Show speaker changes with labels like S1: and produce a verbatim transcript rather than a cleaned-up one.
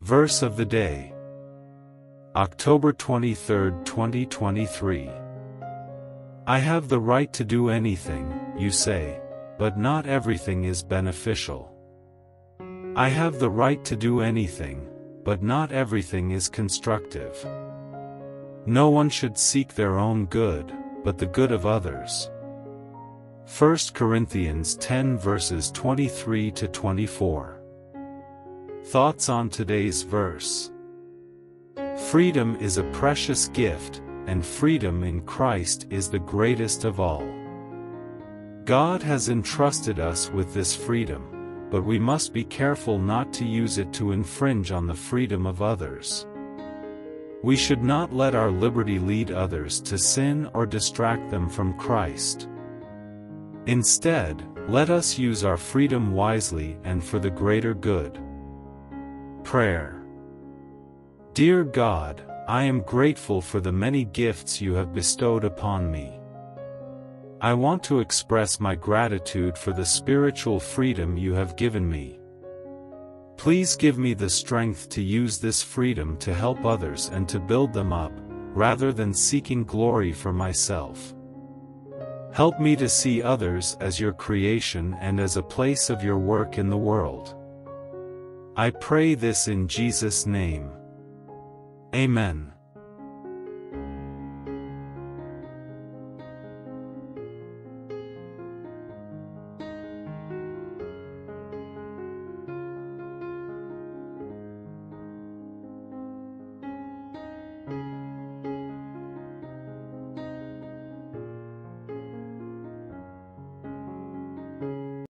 S1: Verse of the day. October twenty-third, twenty twenty-three. I have the right to do anything, you say, but not everything is beneficial. I have the right to do anything, but not everything is constructive. No one should seek their own good, but the good of others. First Corinthians ten verses twenty-three to twenty-four. Thoughts on today's verse. Freedom is a precious gift, and freedom in Christ is the greatest of all. God has entrusted us with this freedom, but we must be careful not to use it to infringe on the freedom of others. We should not let our liberty lead others to sin or distract them from Christ. Instead, let us use our freedom wisely and for the greater good. Prayer. Dear God, I am grateful for the many gifts you have bestowed upon me. I want to express my gratitude for the spiritual freedom you have given me. Please give me the strength to use this freedom to help others and to build them up, rather than seeking glory for myself. Help me to see others as your creation and as a place of your work in the world. I pray this in Jesus' name. Amen.